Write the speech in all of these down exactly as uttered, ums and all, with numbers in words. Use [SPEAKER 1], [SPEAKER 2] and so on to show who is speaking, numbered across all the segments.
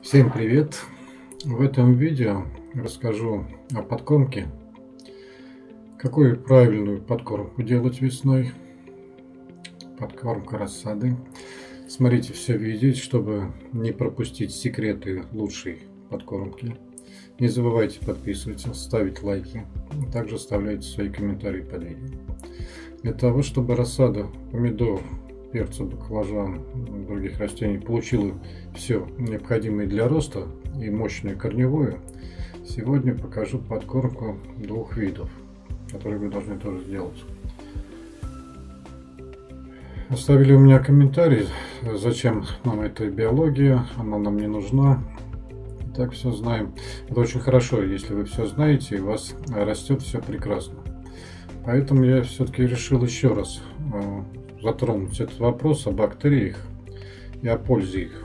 [SPEAKER 1] Всем привет! В этом видео расскажу о подкормке. Какую правильную подкормку делать весной. Подкормка рассады. Смотрите все видео, чтобы не пропустить секреты лучшей подкормки. Не забывайте подписываться, ставить лайки. Также оставляйте свои комментарии под видео. Для того, чтобы рассада помидоров, перца, баклажан, других растений получила все необходимое для роста и мощную корневую, сегодня покажу подкормку двух видов, которые вы должны тоже сделать. Оставили у меня комментарий, зачем нам эта биология, она нам не нужна. И так все знаем. Это очень хорошо, если вы все знаете и у вас растет все прекрасно. Поэтому я все-таки решил еще раз затронуть этот вопрос о бактериях и о пользе их.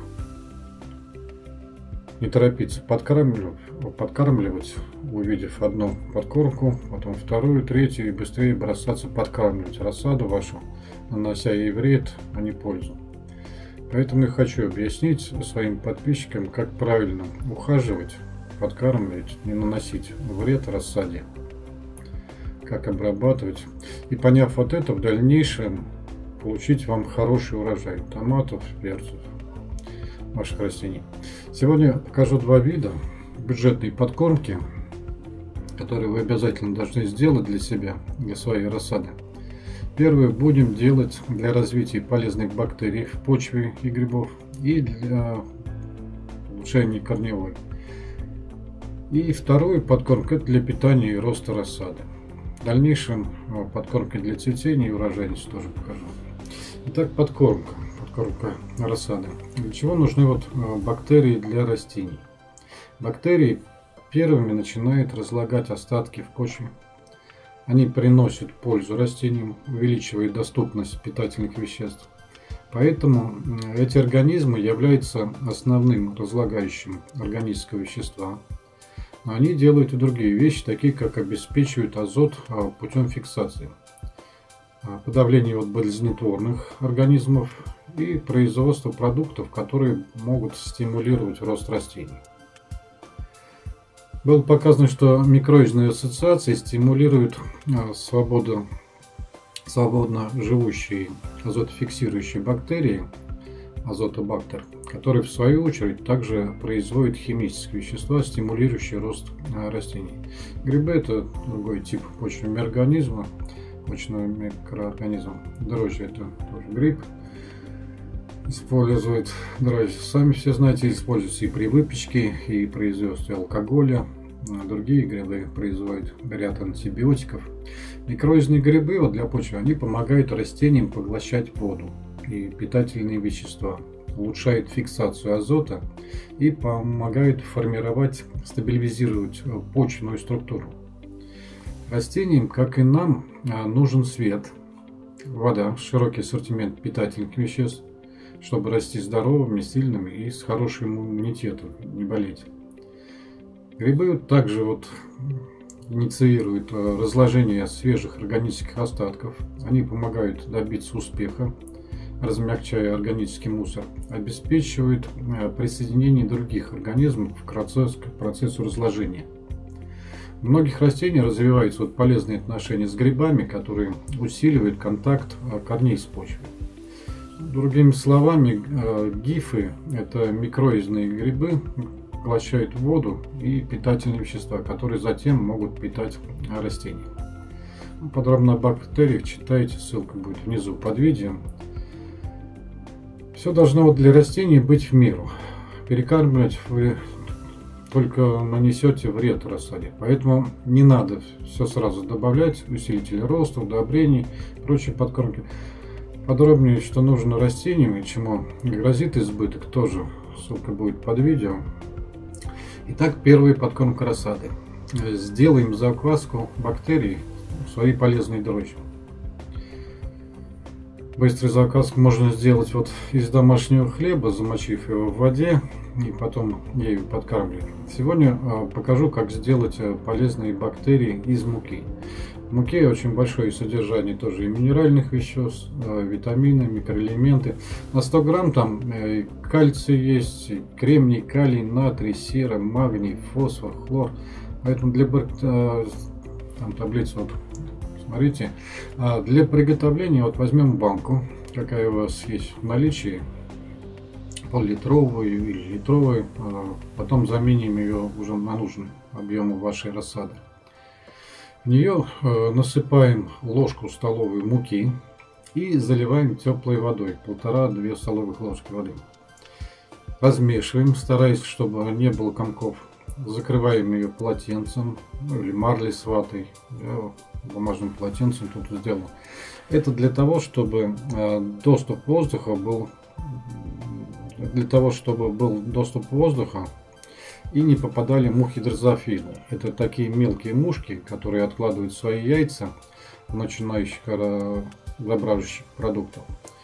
[SPEAKER 1] Не торопиться подкармливать, подкармливать, увидев одну подкормку, потом вторую, третью, и быстрее бросаться подкармливать рассаду вашу, нанося ей вред, а не пользу. Поэтому я хочу объяснить своим подписчикам, как правильно ухаживать, подкармливать, не наносить вред рассаде, как обрабатывать. И поняв вот это, в дальнейшем получить вам хороший урожай томатов, перцев, ваших растений. Сегодня покажу два вида бюджетной подкормки, которые вы обязательно должны сделать для себя, для своей рассады. Первый будем делать для развития полезных бактерий в почве и грибов и для улучшения корневой. И вторую подкормку это для питания и роста рассады. В дальнейшем подкормки для цветения и урожайности тоже покажу. Итак, подкормка. Подкормка рассады. Для чего нужны вот бактерии для растений? Бактерии первыми начинают разлагать остатки в почве. Они приносят пользу растениям, увеличивая доступность питательных веществ. Поэтому эти организмы являются основным разлагающим органического вещества. Но они делают и другие вещи, такие как обеспечивают азот путем фиксации, подавление вот болезнетворных организмов и производство продуктов, которые могут стимулировать рост растений. Было показано, что микроизные ассоциации стимулируют свободу, свободно живущие азотофиксирующие бактерии, азотобактер, которые в свою очередь также производят химические вещества, стимулирующие рост растений. Грибы это другой тип почвенного организма, почвенного микроорганизма. Дрожжи это тоже гриб. Используют дрожжи. Сами все знаете, используются и при выпечке, и производстве алкоголя. Другие грибы производят ряд антибиотиков. Микроизные грибы вот для почвы, они помогают растениям поглощать воду и питательные вещества, улучшают фиксацию азота и помогают формировать, стабилизировать почвенную структуру. Растениям, как и нам, нужен свет, вода, широкий ассортимент питательных веществ, чтобы расти здоровыми, сильными и с хорошим иммунитетом, не болеть. Грибы также вот инициируют разложение свежих органических остатков, они помогают добиться успеха, размягчая органический мусор, обеспечивают присоединение других организмов к процессу, к процессу разложения. У многих растений развиваются вот полезные отношения с грибами, которые усиливают контакт корней с почвой. Другими словами, гифы – это микроизные грибы, поглощают воду и питательные вещества, которые затем могут питать растения. Подробно о бактериях читайте, ссылка будет внизу под видео. Все должно вот для растений быть в меру. Перекармливать вы только нанесете вред рассаде. Поэтому не надо все сразу добавлять, усилители роста, удобрений, прочие подкормки. Подробнее, что нужно растениям и чему грозит избыток, тоже ссылка будет под видео. Итак, первая подкормка рассады. Сделаем закваску бактерий в свои полезные дрожжи. Быстрый закваску можно сделать вот из домашнего хлеба, замочив его в воде и потом ею подкармливать. Сегодня покажу, как сделать полезные бактерии из муки. В муке очень большое содержание тоже и минеральных веществ, витамины, микроэлементы. На сто грамм там кальций есть, кремний, калий, натрий, сера, магний, фосфор, хлор. Поэтому для там таблицу, вот, смотрите, для приготовления вот возьмем банку, какая у вас есть в наличии, пол-литровую или литровую, потом заменим ее уже на нужный объем вашей рассады. В нее насыпаем ложку столовой муки и заливаем теплой водой, полтора-две столовых ложки воды. Размешиваем, стараясь, чтобы не было комков. Закрываем ее полотенцем, ну, или марлей с ватой. Я бумажным полотенцем тут сделал. Это для того, чтобы доступ воздуха был для того, чтобы был доступ воздуха и не попадали мухи дрозофилы. Это такие мелкие мушки, которые откладывают свои яйца в начинающих добравших продуктов.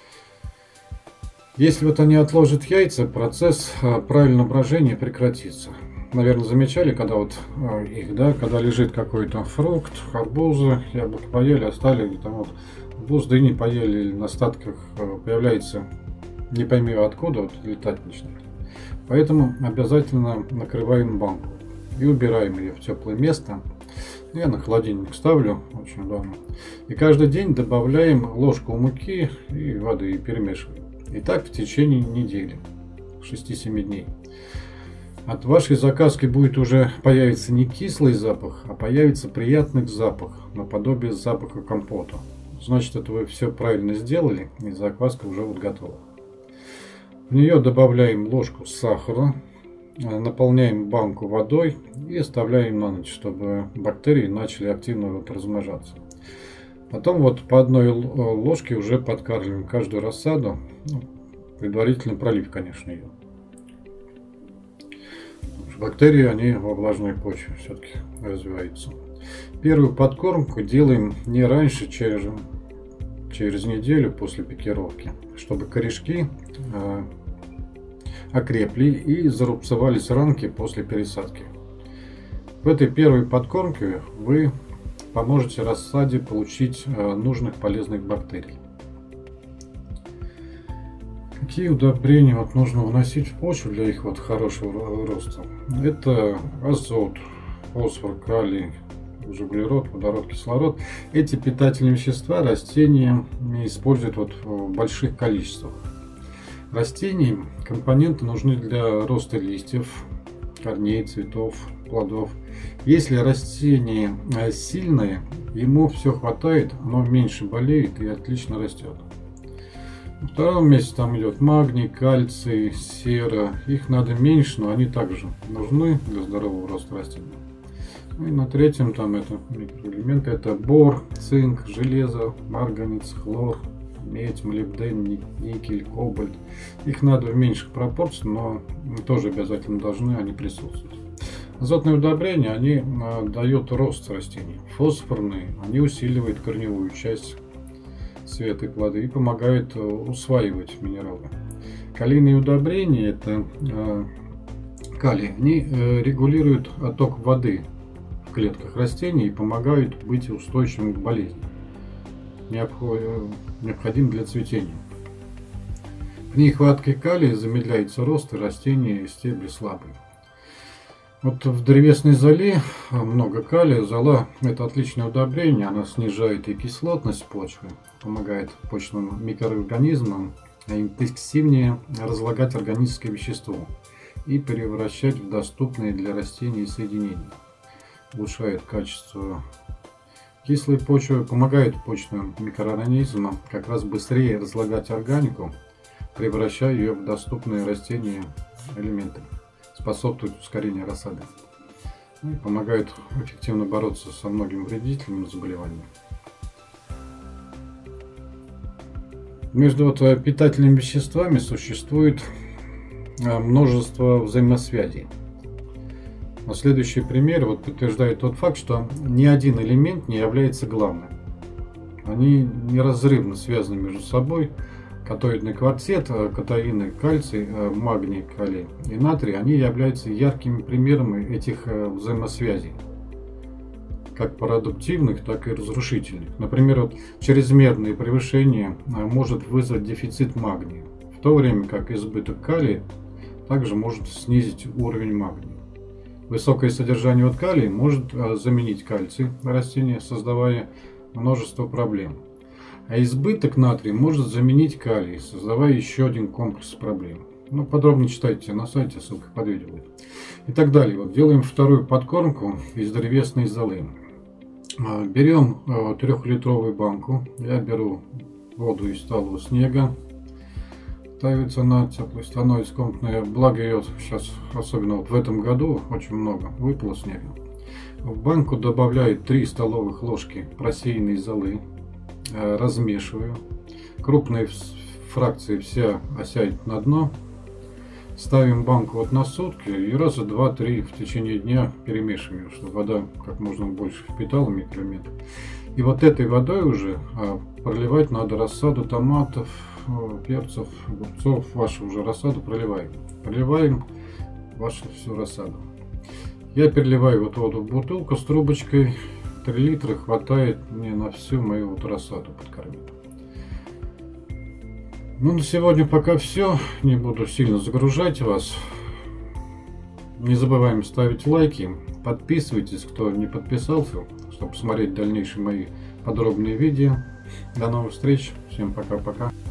[SPEAKER 1] Если вот они отложат яйца, процесс правильного брожения прекратится. Наверное, замечали, когда вот их, да, когда лежит какой-то фрукт, арбузы, яблоки поели, оставили, там вот арбуз, да и не поели, или на остатках появляется, не пойми откуда, вот летать начинает. Поэтому обязательно накрываем банку и убираем ее в теплое место. Я на холодильник ставлю, очень удобно. И каждый день добавляем ложку муки и воды и перемешиваем. И так в течение недели, шести-семи дней. От вашей закваски будет уже появится не кислый запах, а появится приятный запах, наподобие запаха компота. Значит, это вы все правильно сделали, и закваска уже вот готова. В нее добавляем ложку сахара, наполняем банку водой и оставляем на ночь, чтобы бактерии начали активно вот размножаться. Потом вот по одной ложке уже подкармливаем каждую рассаду, ну, предварительно пролив, конечно, ее. Бактерии, они во влажной почве все-таки развиваются. Первую подкормку делаем не раньше, через, через неделю после пикировки, чтобы корешки э, окрепли и зарубцевались ранки после пересадки. В этой первой подкормке вы поможете рассаде получить э, нужных полезных бактерий. Какие удобрения вот нужно вносить в почву для их вот хорошего роста? Это азот, фосфор, калий, углерод, водород, кислород. Эти питательные вещества растения используют вот в больших количествах. Растениям компоненты нужны для роста листьев, корней, цветов, плодов. Если растение сильное, ему все хватает, оно меньше болеет и отлично растет. На втором месте там идет магний, кальций, сера. Их надо меньше, но они также нужны для здорового роста растений. Ну и на третьем там это микроэлементы. Это бор, цинк, железо, марганец, хлор, медь, молибден, никель, кобальт. Их надо в меньших пропорциях, но тоже обязательно должны они присутствовать. Азотные удобрения, они дают рост растений. Фосфорные, они усиливают корневую часть цвета и плоды и помогают усваивать минералы. Калийные удобрения, это э, калий, они э, регулируют отток воды в клетках растений и помогают быть устойчивым к болезням, необходим для цветения. При нехватке калия замедляется рост и растения, и стебли слабые. Вот в древесной золе много калия. Зола — это отличное удобрение, она снижает и кислотность почвы, помогает почвенным микроорганизмам интенсивнее разлагать органическое вещество и превращать в доступные для растений соединения. Улучшает качество кислой почвы, помогает почвенным микроорганизмам как раз быстрее разлагать органику, превращая ее в доступные растения элементы. Способствует ускорению рассады и помогает эффективно бороться со многими вредителями заболеваний. Между вот питательными веществами существует множество взаимосвязей. Но следующий пример вот подтверждает тот факт, что ни один элемент не является главным. Они неразрывно связаны между собой. Катоидный квартет, катаины, кальций, магний, калий и натрий, они являются яркими примерами этих взаимосвязей. как продуктивных, так и разрушительных. Например, вот чрезмерное превышение может вызвать дефицит магния, в то время как избыток калия также может снизить уровень магния. Высокое содержание вот калия может заменить кальций растения, создавая множество проблем. А избыток натрия может заменить калий, создавая еще один комплекс проблем. Ну, подробнее читайте на сайте, ссылка под видео будет. И так далее. Вот делаем вторую подкормку из древесной золы. Берем трехлитровую банку. Я беру воду из талого снега. Ставится на теплой, становится комнатная. Благо ее сейчас, особенно вот в этом году, очень много выпало снега. В банку добавляю три столовых ложки просеянной золы. Размешиваю. Крупные фракции все осядут на дно. Ставим банку вот на сутки и раза два-три в течение дня перемешиваем, чтобы вода как можно больше впитала микроэлементы. И вот этой водой уже проливать надо рассаду томатов, перцев, огурцов. Вашу уже рассаду проливаем. Проливаем вашу всю рассаду. Я переливаю вот воду в бутылку с трубочкой. три литра хватает мне на всю мою вот рассаду подкормить. Ну, на сегодня пока все. Не буду сильно загружать вас. Не забываем ставить лайки. Подписывайтесь, кто не подписался, чтобы посмотреть дальнейшие мои подробные видео. До новых встреч. Всем пока-пока.